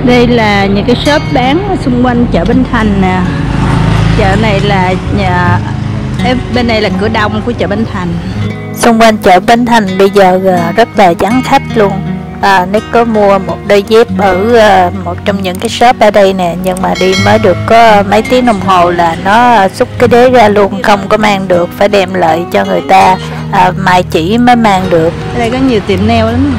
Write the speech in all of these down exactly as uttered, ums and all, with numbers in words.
Đây là những cái shop bán xung quanh chợ Bến Thành nè. Chợ này là nhà bên này là cửa đông của chợ Bến Thành. Xung quanh chợ Bến Thành bây giờ rất là vắng khách luôn. À, Nick có mua một đôi dép ở uh, một trong những cái shop ở đây nè, nhưng mà đi mới được có mấy tiếng đồng hồ là nó xúc cái đế ra luôn, không có mang được, phải đem lại cho người ta uh, mai chỉ mới mang được. Ở đây có nhiều tiệm nail lắm,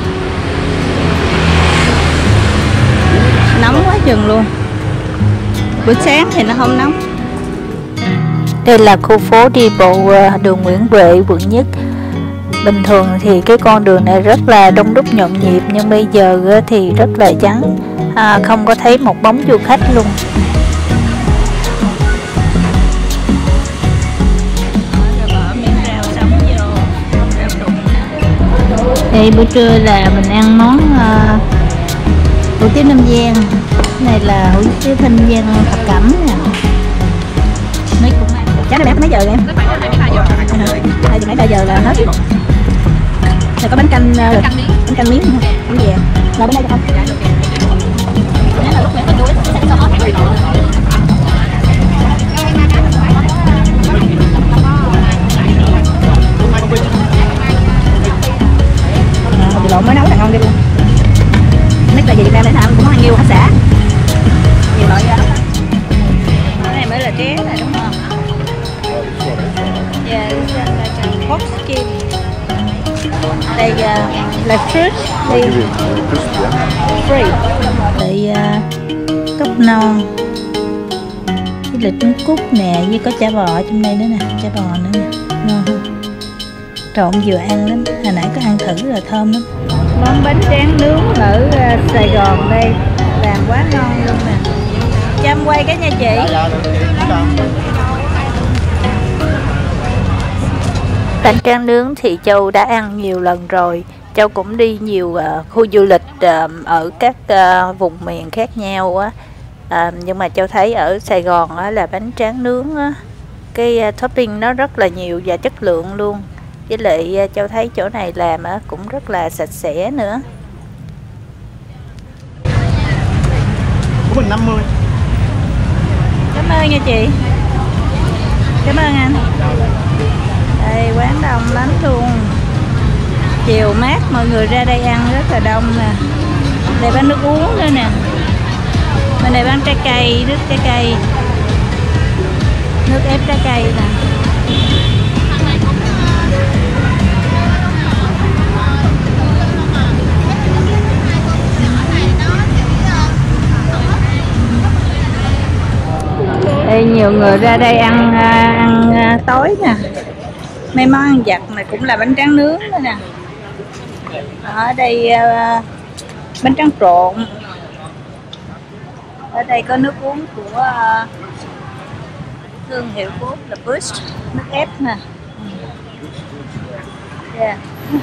nóng quá chừng luôn. Buổi sáng thì nó không nóng. Đây là khu phố đi bộ đường Nguyễn Huệ, quận Nhất. Bình thường thì cái con đường này rất là đông đúc nhộn nhịp, nhưng bây giờ thì rất là vắng, à, không có thấy một bóng du khách luôn. Đây bữa trưa là mình ăn món uh, hủ tiếu Nam Giang. Cái này là hủ tiếu Thanh Giang thập cẩm nè. Mấy cũng ăn. Chắc nó bán mấy giờ em? Hai giờ mấy ba giờ là hết. Rồi có bánh canh, bánh canh miếng, bánh canh miếng không? Bánh gì vậy? Rồi bên đây cho không? Nếu là lúc nãy mình đuối sẽ cho hết. Hột lộn mới nấu là ngon ghê luôn. Nhất là về Việt Nam để làm cũng có ăn nhiều hả xã? Nhiều loại lắm. Cái này mới là tré này đúng không? Yeah, this is like a pork skin. Đây uh, là fruit, đây free. Đây uh, cốc non, cái là trứng cút nè, với có chả bò trong đây nữa nè, chả bò nữa nè, ngon không? Trộn vừa ăn lắm, hồi nãy có ăn thử là thơm lắm. Món bánh tráng nướng ở uh, Sài Gòn đây, làm quá ngon luôn nè. Cho em quay cái nha chị. Bánh tráng nướng thì Châu đã ăn nhiều lần rồi. Châu cũng đi nhiều uh, khu du lịch uh, ở các uh, vùng miền khác nhau á. Uh, nhưng mà Châu thấy ở Sài Gòn á, là bánh tráng nướng á, cái uh, topping nó rất là nhiều và chất lượng luôn. Với lại uh, Châu thấy chỗ này làm á, cũng rất là sạch sẽ nữa. Của mình năm mươi. Cảm ơn nha chị. Cảm ơn anh. Đây quán đông lắm luôn. Chiều mát mọi người ra đây ăn rất là đông nè. Đây bán nước uống nữa nè. Bên này bán trái cây, nước trái cây, nước ép trái cây nè. Đây nhiều người ra đây ăn ăn tối nè. Mấy món ăn vặt này cũng là bánh tráng nướng nữa nè. Ở đây uh, bánh tráng trộn. Ở đây có nước uống của uh, thương hiệu của là Bush, nước ép nè. Yeah.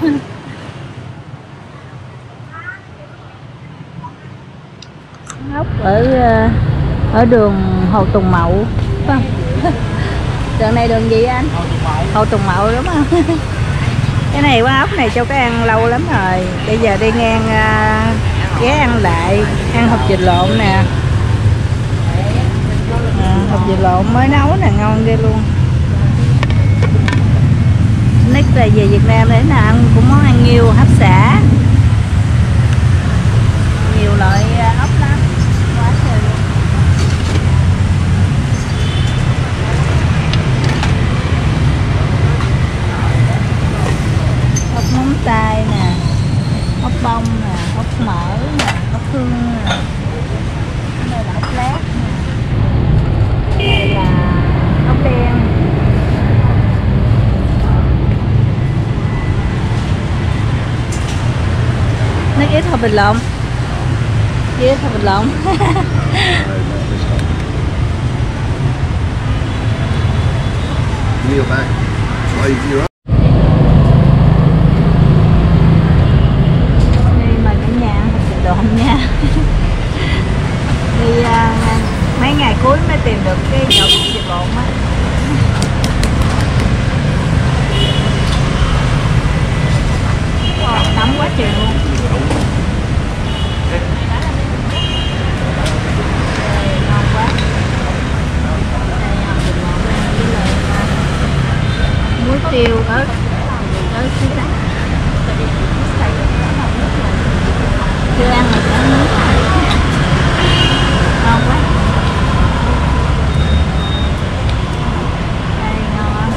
Ốc ở uh, ở đường Hồ Tùng Mậu, phải không? Đường này đường gì anh? Hồ Tùng Mậu đúng không? Cái này quán ốc này Châu có ăn lâu lắm rồi. Bây giờ đi ngang uh, ghé ăn lại, ăn hột vịt lộn nè. À, hột vịt lộn mới nấu nè, ngon ghê luôn. Nick là về Việt Nam để là ăn cũng món ăn nhiều hấp xả. Nhiều loại uh, ốc lắm. Quá trời luôn. Ốc móng tay nè, ốc bông nè, ốc mỡ nè, ốc hương nè. Đây là ốc lát nè. Đây là ốc đen. Nó ít hột vịt lộn. Ít hột vịt lộn. Kneel back. Raise your up. Đi mời cả nhà ăn hột vịt lộn nha. Đi uh, mấy ngày cuối mới tìm được cái nhậu hột vịt lộn á. Wow, nóng quá trời luôn. tiêu ớt ớt xí đá. Chưa ăn mà cả nước ngon quá. Đây ngon.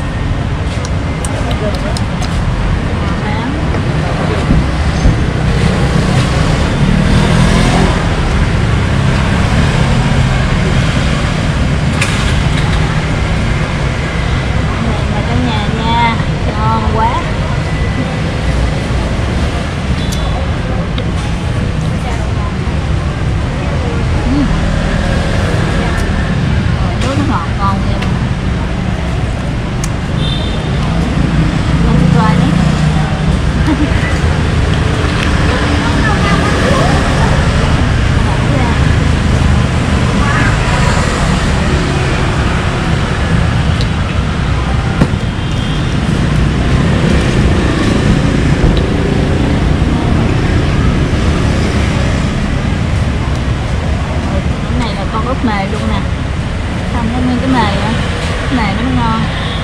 Úp mề luôn nè, không có nguyên cái mề á, cái mề nó mới ngon.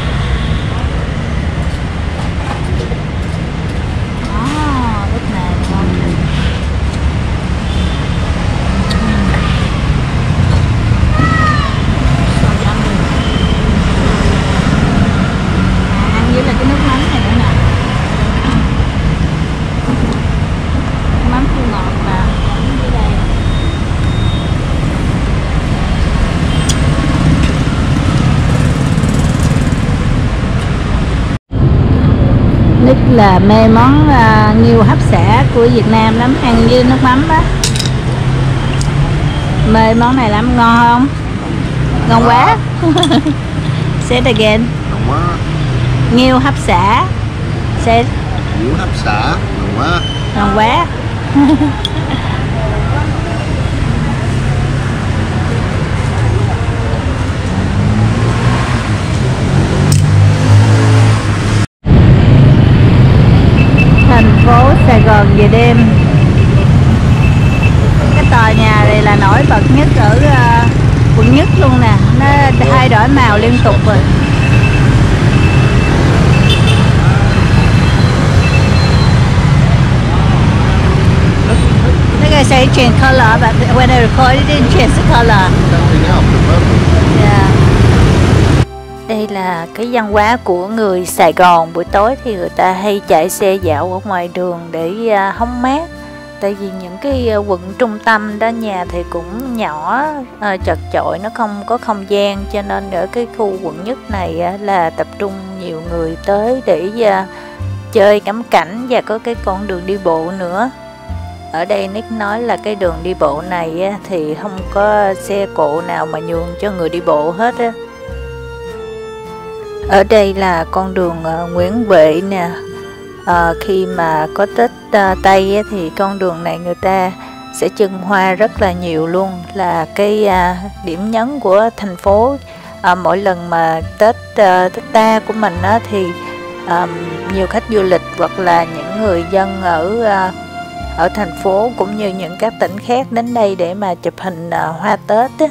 Đó, úp mề ngon. Ăn với là cái nước mắm này nữa nè, mắm chua ngọt mà dưới đây. Nick là mê món uh, nghêu hấp xả của Việt Nam lắm, ăn với nước mắm đó. Mê món này lắm, ngon không? Ngon quá. Say it again. Ngon quá. Nghêu hấp xả. Say it. Nghêu hấp xả, ngon quá. Ngon quá. Thành phố Sài Gòn về đêm. Cái tòa nhà này là nổi bật nhất ở uh, quận nhất luôn nè, nó thay đổi màu liên tục rồi. Like I say, change color, but when I record it didn't change the color. Yeah. Đây là cái văn hóa của người Sài Gòn, buổi tối thì người ta hay chạy xe dạo ở ngoài đường để uh, hóng mát. Tại vì những cái uh, quận trung tâm đó nhà thì cũng nhỏ, uh, chật chội, nó không có không gian, cho nên ở cái khu quận nhất này uh, là tập trung nhiều người tới để uh, chơi ngắm cảnh và có cái con đường đi bộ nữa. Ở đây Nick nói là cái đường đi bộ này uh, thì không có xe cộ nào mà nhường cho người đi bộ hết á. Ở đây là con đường uh, Nguyễn Huệ nè. À, khi mà có Tết uh, Tây á, thì con đường này người ta sẽ trưng hoa rất là nhiều luôn, là cái uh, điểm nhấn của thành phố. À, mỗi lần mà Tết uh, Tết ta của mình á, thì um, nhiều khách du lịch hoặc là những người dân ở uh, ở thành phố cũng như những các tỉnh khác đến đây để mà chụp hình uh, hoa Tết á.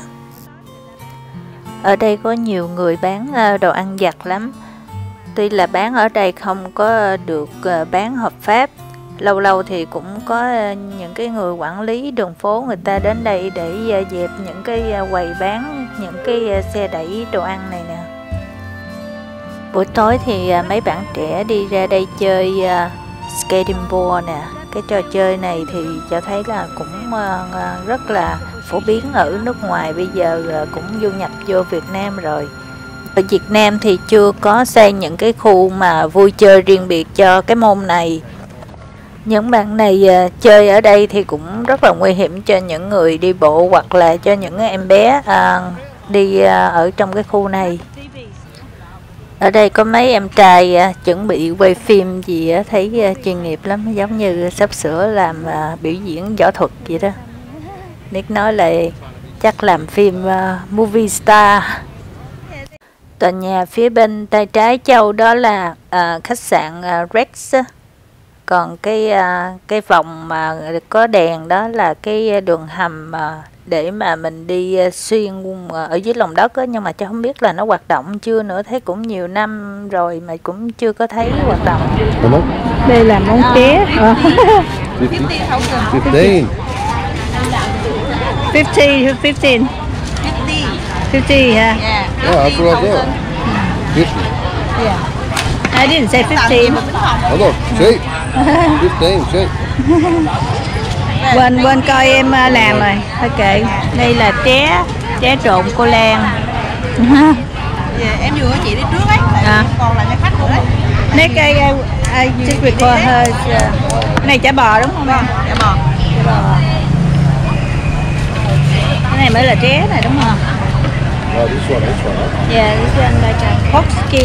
Ở đây có nhiều người bán uh, đồ ăn vặt lắm. Tuy là bán ở đây không có được bán hợp pháp, lâu lâu thì cũng có những cái người quản lý đường phố người ta đến đây để dẹp những cái quầy bán những cái xe đẩy đồ ăn này nè. Buổi tối thì mấy bạn trẻ đi ra đây chơi skating board nè. Cái trò chơi này thì cho thấy là cũng rất là phổ biến ở nước ngoài, bây giờ cũng du nhập vô Việt Nam rồi. Ở Việt Nam thì chưa có xây những cái khu mà vui chơi riêng biệt cho cái môn này. Những bạn này uh, chơi ở đây thì cũng rất là nguy hiểm cho những người đi bộ hoặc là cho những em bé uh, đi uh, ở trong cái khu này. Ở đây có mấy em trai uh, chuẩn bị quay phim gì uh, thấy uh, chuyên nghiệp lắm, giống như sắp sửa làm uh, biểu diễn võ thuật vậy đó. Nick nói là chắc làm phim uh, movie star. Tòa nhà phía bên tay trái Châu đó là uh, khách sạn uh, Rex. còn cái à, cái vòng mà có đèn đó là cái đường hầm mà để mà mình đi xuyên ở dưới lòng đất á, nhưng mà Châu không biết là nó hoạt động chưa nữa, thấy cũng nhiều năm rồi mà cũng chưa có thấy hoạt động. Đây là món ké. fifteen. fifty, fifteen. fifty, yeah. Yeah, that's what I thought. fifty. Yeah. I didn't say fifteen. Oh look, cheap. fifteen, cheap. Quên quên coi em uh, làm rồi. Thôi kệ. Đây là tré tré trộn cô Lan. Dạ, em vừa chị đi trước ấy, tại À. còn là cho khách nữa đấy. Next I, I, I just record her. uh, Cái này chả bò đúng không em? Dạ bò. Chả bò. Cái này mới là tré này đúng không? Oh, this one, this one. Yeah, this one like a pork skin.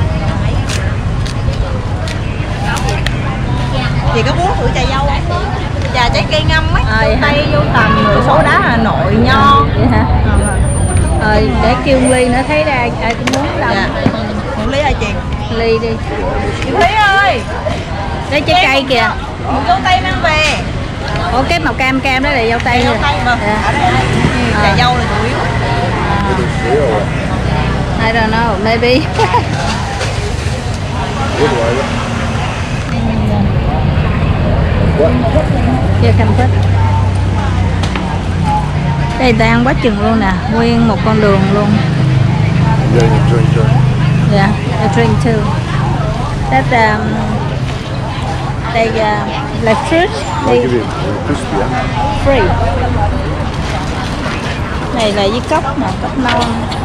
Chị có muốn thử trà dâu không? Trà trái cây ngâm ấy, À, vậy hả? Tây vô tầm rồi số đá Hà Nội nho. Vậy hả? Rồi để kêu Ly nữa, thấy ra ai cũng muốn làm. Dạ. Một ly hả chị? Ly đi. Chị Lý ơi, Lấy trái cây kìa. một dâu tây mang về. Ủa cái màu cam cam đó là dâu tây Dâu rồi. tây mà. Dạ. Ở đây, trà À. dâu là chủ yếu. I don't know, maybe. Chưa cam phết. Đây ta ăn quá chừng luôn nè, nguyên một con đường luôn. Yeah, you drink it. Yeah, I drink too. That um, they uh, like fruit, I'll they give you uh, crispy, yeah? free. Này là với cốc nè, cốc non.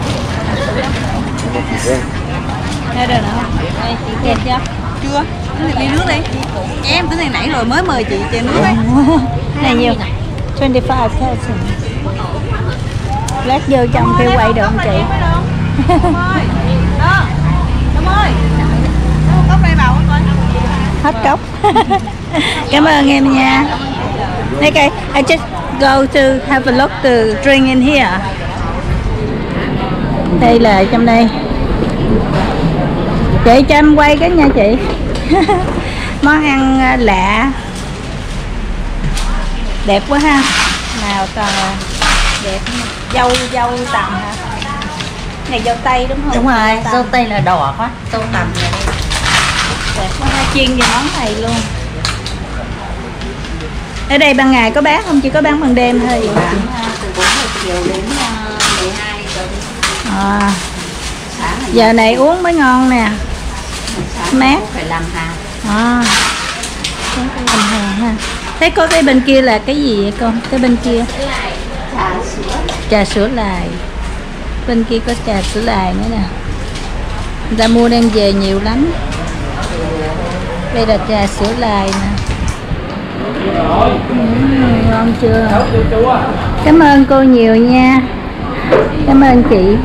I don't know. Đây chị kêu chưa? Chưa? Tính ly nước đi. Em tính này nãy rồi mới mời chị chè nước ấy. Này nhiêu? twenty-five thousand. Lát vô trong kêu quay được không chị? Đông ơi, đó, Đông ơi, lấy một cốc đây vào coi. Hết cốc. Cảm ơn em nha. Okay, I just go to have a look to drink in here. Đây là trong đây. Chị cho em quay cái nha chị. Món ăn lạ. Đẹp quá ha. Nào toàn đẹp. Dâu dâu tằm hả? Này dâu tây đúng không? Đúng rồi, Tằm. dâu tây là đỏ quá, dâu tằm này. Đẹp quá ha, chiên về món này luôn. Ở đây ban ngày có bán không? Chỉ có bán ban đêm thôi vậy hả? Từ bốn giờ chiều đến mười hai giờ. À, Sáng là giờ này uống mới ngon nè. sáng Mát. phải làm hàng. À, uống cái bình hàng ha. Thế có cái bên kia là cái gì vậy con? Cái bên kia Trà sữa. trà sữa lài. Bên kia có trà sữa lài nữa nè. Người ta mua đem về nhiều lắm. Đây là trà sữa lài nè. Uhm, ngon chưa? Cảm ơn cô nhiều nha. Cảm ơn chị.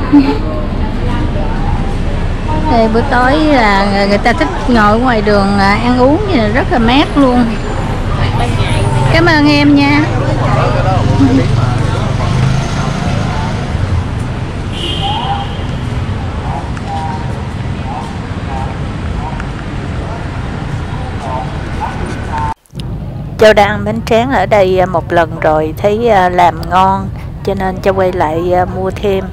Đây bữa tối là người ta thích ngồi ngoài đường ăn uống như là rất là mát luôn. Cảm ơn em nha. Châu đã ăn bánh tráng ở đây một lần rồi, thấy làm ngon cho nên Châu quay lại mua thêm.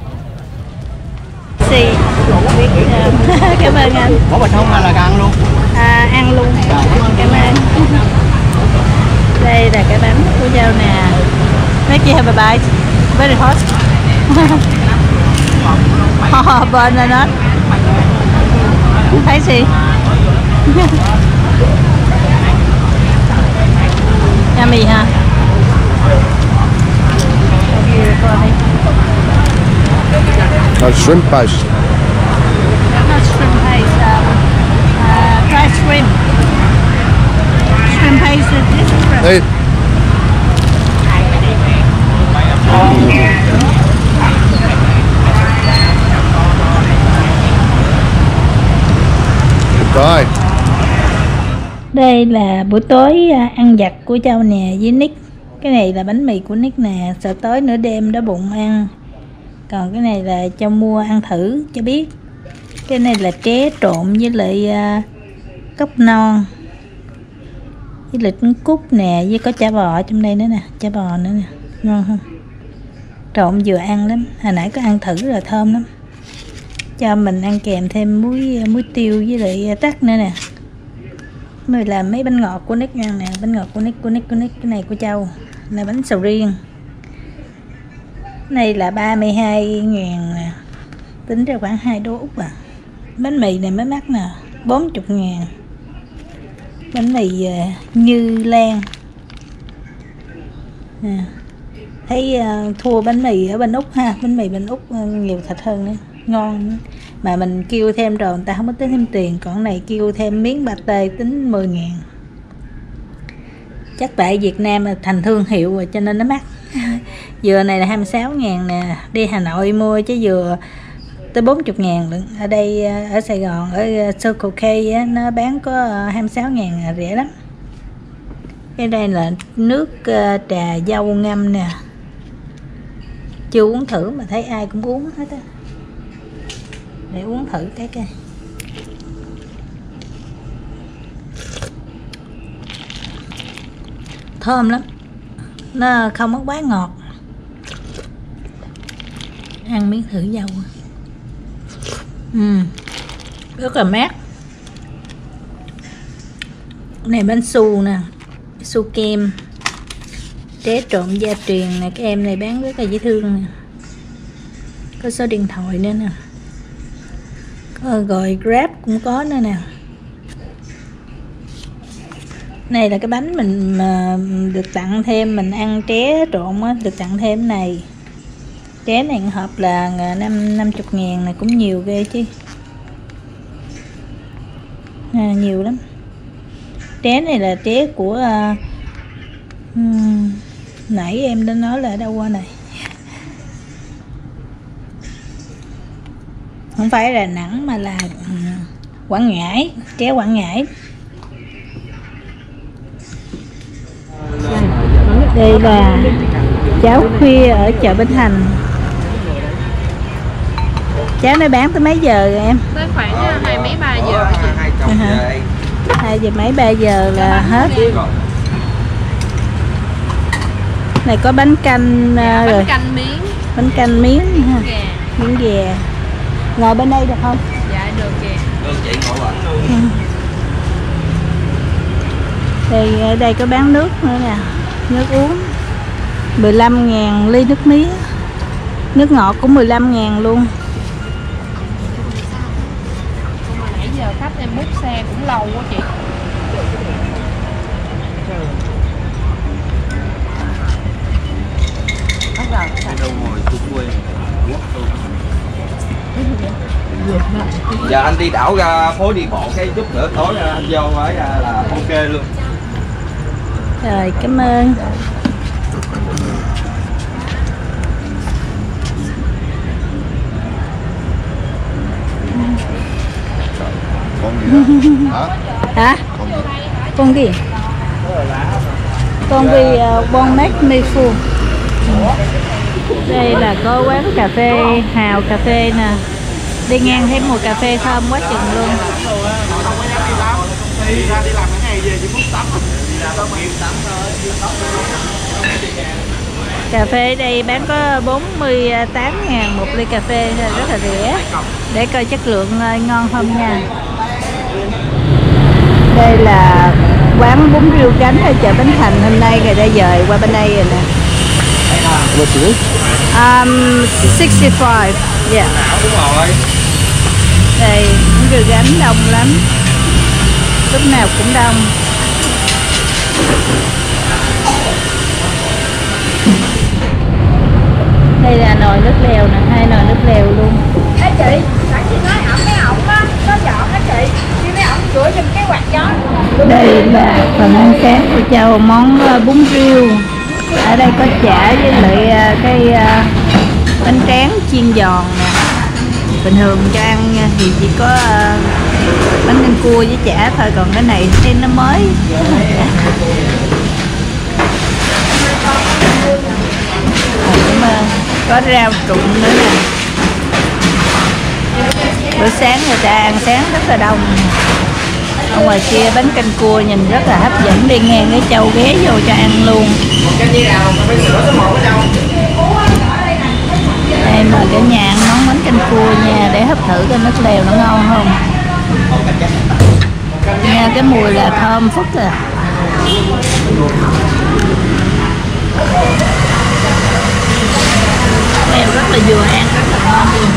Xì. Cảm ơn anh. Bỏ bịch không hay là ăn luôn? À, ăn luôn. Cảm ơn. Đây là cái bánh của Châu nè. Make you have a bite. Very hot. Oh, banana. Thấy gì? Yummy ha. Oh, shrimp paste. Not shrimp paste. Um, uh, fried shrimp. Shrimp paste is different. Hey. Goodbye. Đây là buổi tối ăn vặt của Châu nè với Nick. Cái này là bánh mì của Nick nè, sợ tối nửa đêm đói bụng ăn. Còn cái này là Châu mua ăn thử cho biết. Cái này là tré trộn với lại uh, cốc non. với lịch cúc nè, với có chả bò ở trong đây nữa nè, chả bò nữa nè, ngon không? Trộn vừa ăn lắm, hồi nãy có ăn thử rồi thơm lắm. Cho mình ăn kèm thêm muối muối tiêu với lại tắc nữa nè. Này là mấy bánh ngọt của Nick ăn nè, bánh ngọt của Nick, của Nick, của Nick, cái này của Châu là bánh sầu riêng. Này là ba mươi hai ngàn nè, tính ra khoảng hai đô Úc à. Bánh mì này mới mắc nè, bốn mươi ngàn. Bánh mì uh, Như Lan à, thấy uh, thua bánh mì ở bên Úc ha, bánh mì bên Úc uh, nhiều thịt hơn nữa, ngon. Mà mình kêu thêm rồi người ta không có tính thêm tiền, còn này kêu thêm miếng pate tính mười ngàn. Chắc tại Việt Nam là thành thương hiệu rồi cho nên nó mắc. Dừa này là hai mươi sáu ngàn nè, đi Hà Nội mua chứ dừa tới bốn mươi ngàn lận. Ở đây ở Sài Gòn ở Circle K á, nó bán có hai mươi sáu ngàn, rẻ lắm. Cái đây là nước trà dâu ngâm nè, chưa uống thử mà thấy ai cũng uống hết á, để uống thử cái cái thơm lắm, nó không có quá ngọt. Ăn miếng thử dâu ừ, rất là mát. Này bánh su nè, su kem té trộn gia truyền nè, cái em này bán rất là dễ thương nè, có số điện thoại nữa nè, có gọi Grab cũng có nữa nè. Này là cái bánh mình mà được tặng thêm, mình ăn tré trộn á, được tặng thêm này. Tré này hộp là năm năm mươi ngàn này, cũng nhiều ghê chứ à, nhiều lắm. Tré này là tré của uh, um, nãy em đã nói là ở đâu qua này, không phải là Đà Nẵng mà là um, Quảng Ngãi, tré Quảng Ngãi. Đây là cháo khuya ở chợ Bến Thành. Cháo này bán tới mấy giờ rồi em? Tới khoảng hai mấy ba giờ chị. Hai giờ mấy ba giờ là hết. Này có bánh canh dạ, rồi. Bánh canh miếng. Bánh canh miếng ha. Gà. Miếng gà. Ngồi bên đây được không? Dạ được kìa. Được chị ngồi bển luôn. Ừ. Đây, ở đây có bán nước nữa nè, nước uống mười lăm ngàn ly nước mía, nước ngọt cũng mười lăm ngàn luôn. Mà nãy giờ khách em bút xe cũng lâu quá chị. Bắt đầu Đi đâu ngồi tôi quên. Giờ anh đi đảo ra phố đi bộ cái chút nữa tối anh vô ấy là ok luôn. Rồi, cảm ơn. Con gì đó? Hả? Hả? Con gì? Con gì? Con vì uh, bon make me full. Đây là có quán cà phê Hào cà phê nè. Đi ngang thấy mùi cà phê thơm quá chừng luôn. Cà phê đây bán có bốn mươi tám ngàn một ly cà phê, rất là rẻ. Để coi chất lượng ngon không nha. Đây là quán bún riêu cánh ở chợ Bến Thành. Hôm nay người ta dời qua bên đây rồi nè. Um, sixty-five. Yeah. Đúng rồi. Đây bún riêu cánh đông lắm, lúc nào cũng đông. Đây là nồi nước lèo nè, hai nồi nước lèo luôn. Ê chị, sẵn chị nói ổng cái ổng á, có dọn á chị, đi mấy ổng rửa giùm cái quạt gió. Đây là phần ăn sáng của Châu, món bún riêu. Ở đây có chả với lại cái bánh tráng chiên giòn nè. Bình thường cho ăn thì chỉ có bánh canh cua với chả thôi, còn cái này thấy nó mới. Cảm ơn. Có rau trụng nữa nè. Bữa sáng người ta ăn sáng rất là đông. Ở ngoài kia bánh canh cua nhìn rất là hấp dẫn, đi ngang cái Châu ghé vô cho ăn luôn. Đây mời cả nhà ăn món bánh canh cua nha, để hấp thử cái nước lèo nó ngon không. Nha, cái mùi là thơm phức à. Lèo rất là vừa ăn, rất là ngon luôn.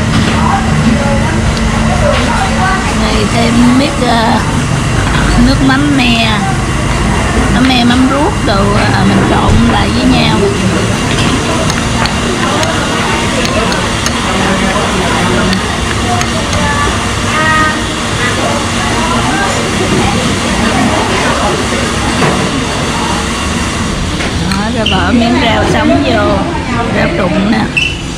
Này thêm miết uh, nước mắm me, mắm me mắm ruốc đồ uh, mình trộn lại với nhau. Đó, rồi bỏ miếng rau sống vô, rau trụng nè.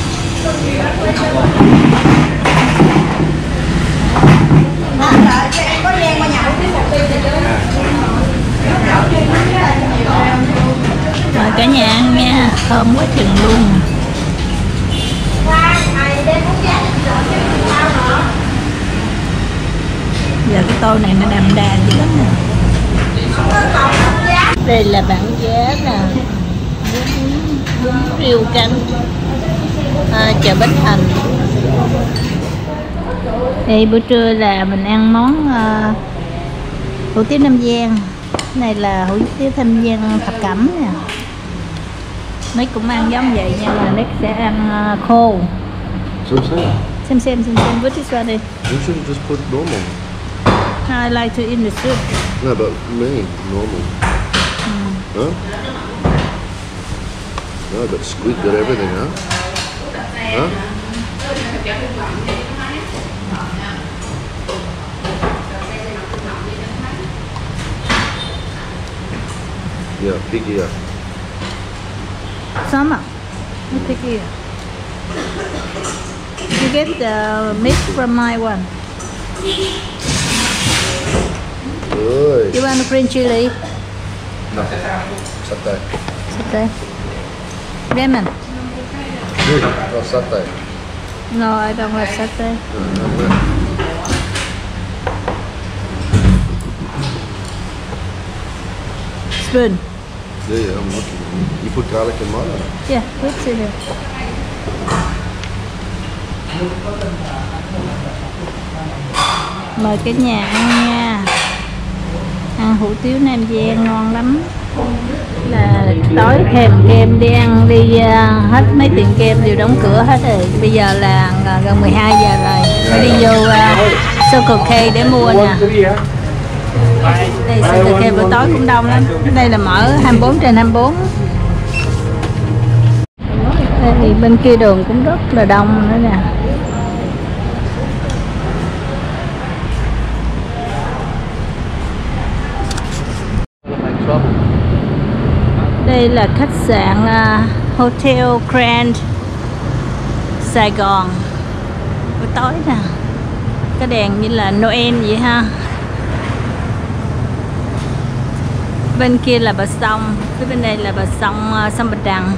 Mời cả nhà ăn nha, thơm quá chừng luôn. Giờ cái tô này nó đậm đà dữ lắm nè. Đây là bảng giá nè, bún riêu canh à, chợ Bến Thành. Đây bữa trưa là mình ăn món uh, hủ tiếu Nam Giang. Này là hủ tiếu Nam Giang thập cẩm nè. Mấy cũng ăn giống vậy nhưng mà Nick sẽ ăn uh, khô. Xem xem. Xem xem xem xem. What is that? You should just put normal. I like to eat the soup. No, but me, normal. Mm. Huh? No, but squid got everything, huh? Huh? Yeah, piggy up. Some. Look at here. You get the meat from my one. Good. You want the green chili? No. Satay. Satay. Lemon. Good. Oh, satay. No, I don't like satay. Spoon. Yeah, yeah, I'm looking. You put garlic in mine? Yeah, put it here. Mời cả nhà ăn nha. Ăn hủ tiếu Nam Giang ngon lắm. Là tối thèm kem đi ăn đi uh, hết mấy tiệm kem đều đóng cửa hết rồi. Bây giờ là gần mười hai giờ rồi. Phải đi vô uh, Circle K để mua nè. Đây Circle K buổi tối cũng đông lắm. Đây là mở hai mươi bốn trên hai mươi bốn. Đây thì bên kia đường cũng rất là đông nữa nè. Đây là khách sạn uh, Hotel Grand Sài Gòn. Buổi tối nè, cái đèn như là Noel vậy ha. Bên kia là bờ sông, phía bên đây là bờ sông uh, sông Bạch Đằng.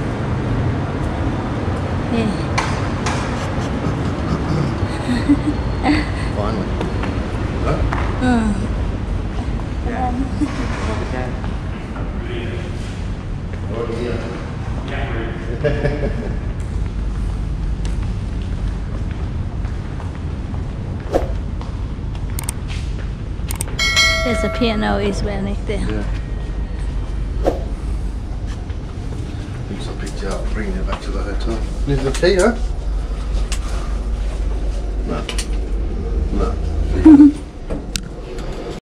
Yeah. Finally. Huh? Ừ. There's a piano as well, Nick, there. Yeah. Thinks I picked you up, bringing you back to the hotel. Need the tea, huh?